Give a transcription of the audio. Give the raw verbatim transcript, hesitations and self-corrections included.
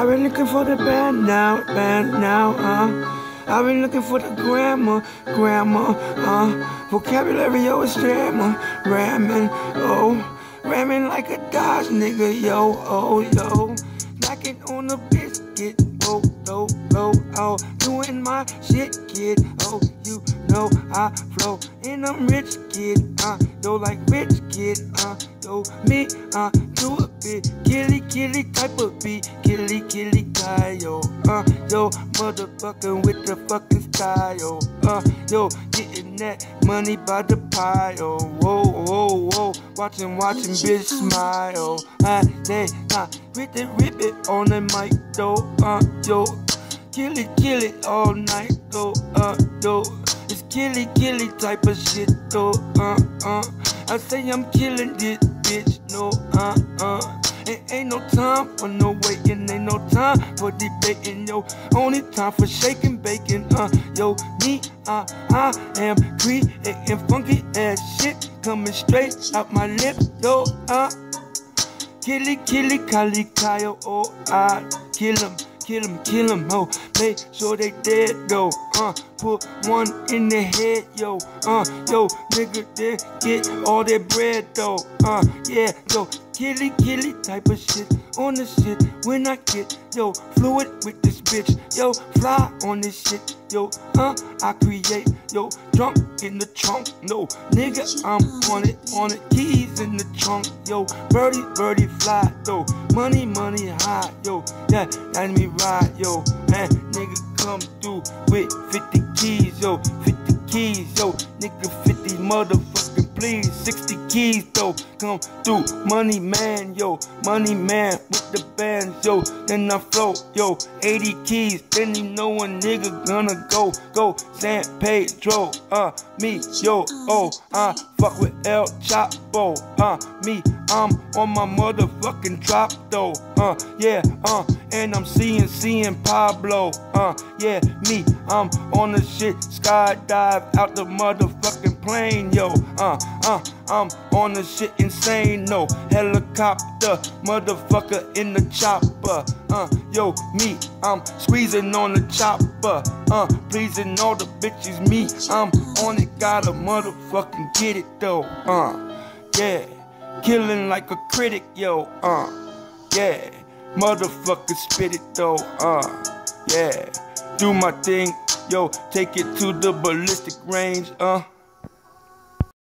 I've been looking for the band now, band now, uh. I've been looking for the grammar, grammar, uh. Vocabulary, yo, it's jamming, ramming, oh. Ramming like a Dodge nigga, yo, oh, yo. Knocking on the biscuit, oh, oh, oh, oh. Doing my shit, kid, oh, you know I flow. And I'm rich, kid, uh. Yo, like rich, kid, uh. Yo, me, uh. Do a bit, killy, killy type of beat. Killy, killy guy, yo, uh. Yo, motherfucking with the fucking style, uh. Yo, getting that money by the pile, whoa, whoa, whoa. Watching, watching, bitch smile. Uh, they, uh, rip it, rip it on the mic, though, uh, yo. Kill it, kill it all night, though, uh, yo. It's killy, killy type of shit, though, uh, uh. I say I'm killing this bitch, no, uh, uh. It ain't no time for no waiting, ain't no time for debating, yo. Only time for shaking, bacon, uh, yo. Me, uh, I am creating funky ass shit coming straight out my lips, yo, uh. Killy, killy, kali, kyle, oh, I kill him, kill him, kill him, ho. Make sure they dead, though, uh. Put one in the head, yo, uh. Yo, nigga, they get all their bread, though, uh. Yeah, yo. Killy, killy type of shit on the shit when I get, yo, fluid with this bitch, yo, fly on this shit, yo, uh, I create, yo, drunk in the trunk, no, nigga, I'm on it, on it, keys in the trunk, yo, birdie, birdie fly, yo, money, money high, yo, yeah, let me ride, yo, man, nigga come through with fifty keys, yo, fifty keys, yo, nigga, fifty motherfucking please, sixty keys, though, come through, money man, yo, money man with the bands, yo, then I flow, yo, eighty keys, then you know a nigga gonna go, go, San Pedro, uh, me, yo, oh, uh, fuck with El Chapo, uh, me, I'm on my motherfucking drop, though, uh, yeah, uh, and I'm seeing, seeing Pablo, uh, yeah, me, I'm on the shit, skydive out the motherfucking plane, yo, uh, uh, I'm on the shit insane, no, helicopter, motherfucker in the chopper, uh, yo, me, I'm squeezing on the chopper, uh, pleasing all the bitches, me, I'm on it, gotta motherfucking get it, though, uh, yeah, killing like a critic, yo, uh, yeah, motherfucker spit it, though, uh, yeah, do my thing, yo, take it to the ballistic range, uh.